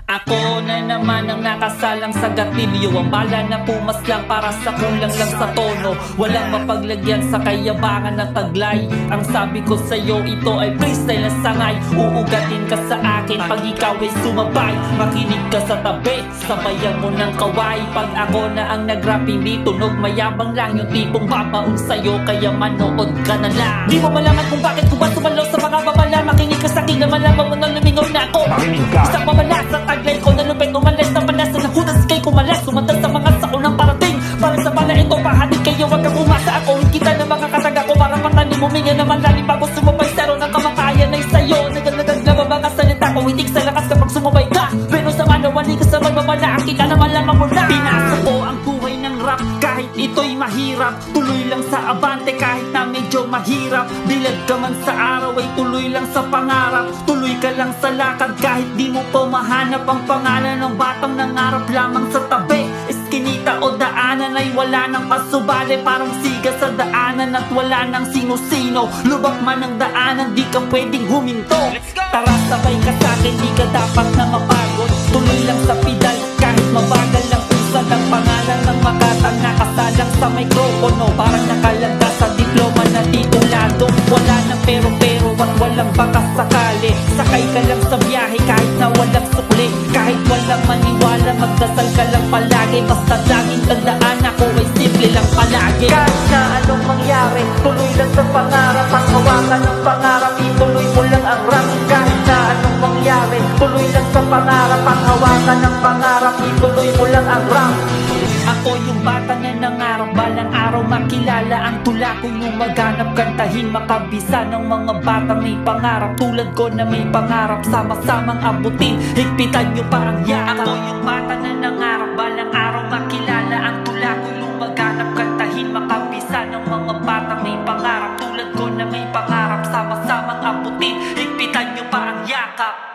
Ako na naman ang nakasalang sa gatilyo. Ang bala na pumaslang para sa kulang lang sa tono. Walang mapaglagyan sa kayabangan ng taglay. Ang sabi ko sa'yo, ito ay freestyle na sangay. Uugatin ka sa akin pag ikaw ay sumabay. Makinig ka sa tabi, sabayan mo ng kaway. Pag ako na ang nag-rap, hindi tunog, mayabang lang yung tipong babaon sa'yo, kaya manood ka na lang. Di mo malaman kung bakit ko ba sumalo sa mga babala. Makinig ka sa akin na malaman mo na lumingaw na ako. Isang mamala sa taglay ko na lupit, umalas na panas na nahudas kay kumalas. Sumandas sa mga sako ng parating. Para sa bala ito, pahanin kayo, wag kang umasa. Ako kita na mga kataga ko para patanim. Huminga naman lalim bago sumabay. Saro ng kamakayan ay sa'yo. Nagdagdag na ba mga salita ko, hitig sa lakas kapag sumabay ka. Pero sa manawali ka sa magbabala, ang kita na malaman mo na. Pinasok ko ang buhay ng rap kahit ito'y mahirap. Tuloy lang sa abante kahit na medyo mahirap. Bilad ka man sa araw ay tuloy lang sa pangarap. Tuloy ka lang sa lakad kahit di mo pa mahanap ang pangalan ng batang nangarap lamang sa tabi. Eskinita o daanan ay wala nang pasubali. Parang siga sa daanan at wala nang sino-sino. Lubak man ang daanan, di ka pwedeng huminto. Tara sabay ka sa'kin, di ka dapat na mapagod. Tuloy lang sa pedal kahit mabagal lang usad. Ang pangalan ng makatang nakasalang sa mikropono. Parang nakalagda sa diploma na titulado. Wala nang pero-pero at walang bakas sakali. Sakay ka lang sa biyahe kahit na walang sukli. Kahit walang maniwala, magdasal ka lang palagi. Basta laging tandaan, ako ay simple lang palagi. Kahit na anong mangyari, tuloy lang sa pangarap. At hawakan ng pangarap, ituloy mo lang ang rap. Kahit na anong mangyari, tuloy lang sa pangarap. At hawakan ng pangarap, ituloy mo lang ang rap. Ako yung bata na nangarap, balang araw makilala ang tula ko'y lumaganap. Kantahin makabisa ng mga batang may pangarap. Tulad ko na may pangarap, sama-samang abutin. Higpitan nyo pa ang yakap. Ako yung bata na nangarap, balang araw makilala ang tula ko'y lumaganap. Kantahin makabisa ng mga batang may pangarap. Tulad ko na may pangarap, sama-samang abutin. Higpitan nyo pa ang yakap.